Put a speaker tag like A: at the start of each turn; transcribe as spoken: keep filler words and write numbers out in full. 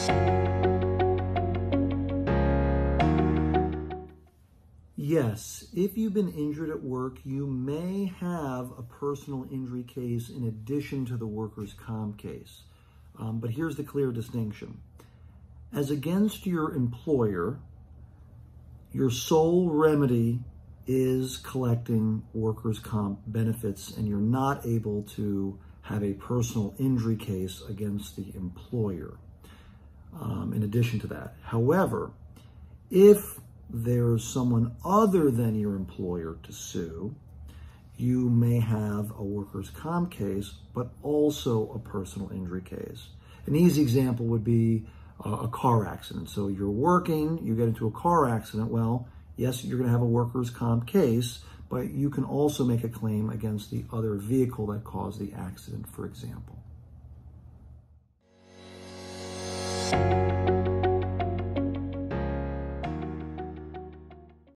A: Yes, if you've been injured at work, you may have a personal injury case in addition to the workers' comp case. Um, but here's the clear distinction. As against your employer, your sole remedy is collecting workers' comp benefits, and you're not able to have a personal injury case against the employer um, in addition to that. However, if there's someone other than your employer to sue, you may have a workers' comp case, but also a personal injury case. An easy example would be uh, a car accident. So you're working, you get into a car accident. Well, yes, you're going to have a workers' comp case, but you can also make a claim against the other vehicle that caused the accident, for example.